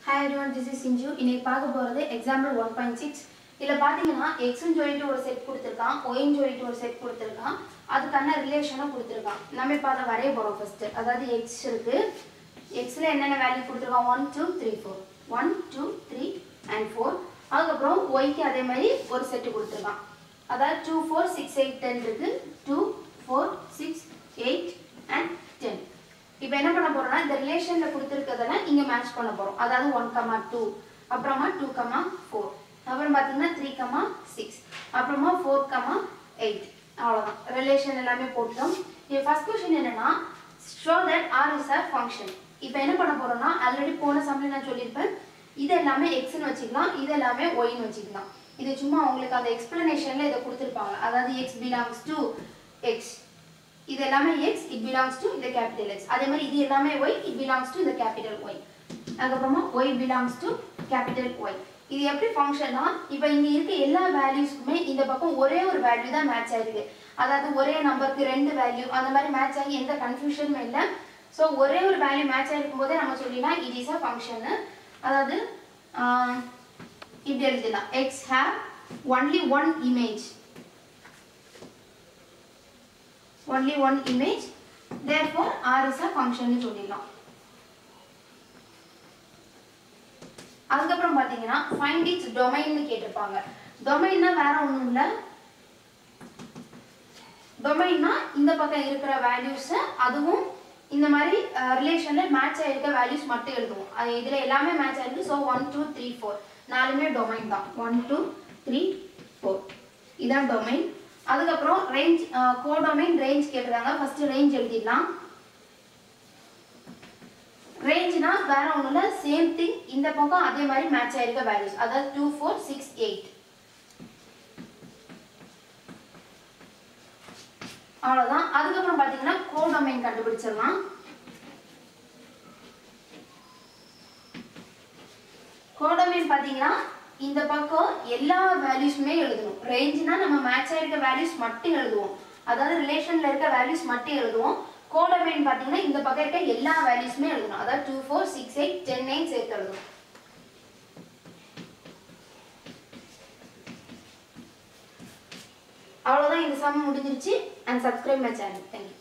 Hi everyone, this is Sinju. இன்னைக்கு பார்க்க போறது example 1.6. இதுல பாத்தீங்கன்னா x ன்னு சொல்லிட்டு ஒரு செட் கொடுத்திருக்கான், y ன்னு சொல்லிட்டு ஒரு செட் கொடுத்திருக்கான். அதுக்கான ரிலேஷனை கொடுத்திருக்கான். நாம இப்ப அத வரைய போறோம் ஃபர்ஸ்ட். அதாவது x இருக்கு. x ல என்னென்ன வேல்யூ கொடுத்திருக்கான்? 1 2 3 4. 1 2 3 and 4. அதுக்கு அப்புறம் y க்கு அதே மாதிரி ஒரு செட் கொடுத்திருக்கான். அதாவது 2 4 6 8 10 இருக்கு. 2 4 6 8 and 10. இப்போ என்ன பண்ண போறோம்னா இந்த ரிலேஷன்ல கொடுத்திருக்கிறதெல்லாம் இங்க மேட்ச் பண்ண போறோம். அதாவது 1 2 அப்புறமா 2 4 அப்புறம் பாத்தீங்கன்னா 3 6 அப்புறமா 4 8 அவ்வளவுதான். ரிலேஷன் எல்லாமே போட்டோம். இப்போ ஃபர்ஸ்ட் क्वेश्चन என்னன்னா show that r is a function. இப்போ என்ன பண்ண போறோம்னா ஆல்ரெடி போன சம்ல நான் சொல்லிருப்பேன். இது எல்லாமே x ன்னு வச்சுக்கலாம், இது எல்லாமே y ன்னு வச்சுக்கலாம். இது சும்மா உங்களுக்கு அந்த எக்ஸ்பிளனேஷன்ல இத கொடுத்திருப்பாங்க. அதாவது x belongs to x. இது எல்லாமே x, it belongs to the capital X. அதே மாதிரி இது எல்லாமே y, it belongs to the capital Y. அதுக்கப்புறமா y belongs to capital Y. இது எப்படி ஃபங்க்ஷன்னா இப்போ இங்க இருக்க எல்லா வேல்யூஸ்க்குமே இந்த பக்கம் ஒரே ஒரு வேல்யூ தான் மேட்ச் ஆயிருக்கு. அதாவது ஒரே நம்பருக்கு ரெண்டு வேல்யூ அந்த மாதிரி மேட்ச் ஆகி எந்த கன்ஃபியூஷனும் இல்ல. சோ ஒரே ஒரு வேல்யூ மேட்ச் ஆயிருக்கும் போதே நம்ம சொல்லிடலாம் it is a function. அதாவது இப்படி எழுதிடலாம் x have only one image. Only one image, therefore r is a function னு சொல்லிடலாம். அதுக்கப்புறம் பாத்தீங்கன்னா find its domain னு கேட்டிருப்பாங்க. டொமைன்னா வேற ஒண்ணும் இல்ல. டொமைன்னா இந்த பக்கம் இருக்கிற வேல்யூஸ் அதுவும் இந்த மாதிரி ரிலேஷன்ல மேட்ச் ஆயிருக்க வேல்யூஸ் மட்டும் எழுதுவோம். இதுல எல்லாமே மேட்ச் ஆயிருக்கு. சோ 1 2 3 4 நாலுமே டொமைன் தான். 1 2 3 4 இதான் டொமைன். அதுக்கு அப்புறம் ரேஞ்ச் கோடொமைன் ரேஞ்ச் கேக்குறாங்க. ஃபர்ஸ்ட் ரேஞ்ச் எழுதிடலாம். ரேஞ்ச்னா வேற ஒண்ணும் இல்ல, சேம் திங் இந்த பக்கம் அதே மாதிரி மேட்ச் ஆயிருக்க வேல்யூஸ். அதாவது 2 4 6 8 அவ்வளவுதான். அதுக்கு அப்புறம் பாத்தீங்கன்னா கோடொமைன் கண்டுபிடிச்சிடலாம். கோடொமைன் பாத்தீங்கன்னா இந்த பக்கம் எல்லா வேல்யூஸ்மே எழுதணும். ரேஞ்ச்னா நம்ம மேட்ச் ஆயிருக்க வேல்யூஸ் மட்டும் எழுதுவோம். அதாவது ரிலேஷன்ல இருக்க வேல்யூஸ் மட்டும் எழுதுவோம். கோடொமைன் பாத்தீங்கன்னா இந்த பக்கம் இருக்க எல்லா வேல்யூஸ்மே எழுதணும். அதாவது 2 4 6 8 10 9 சேர்த்து எழுதணும். அவ்வளவுதான். இந்த சம் முடிஞ்சிருச்சு. and subscribe my channel. Thank you.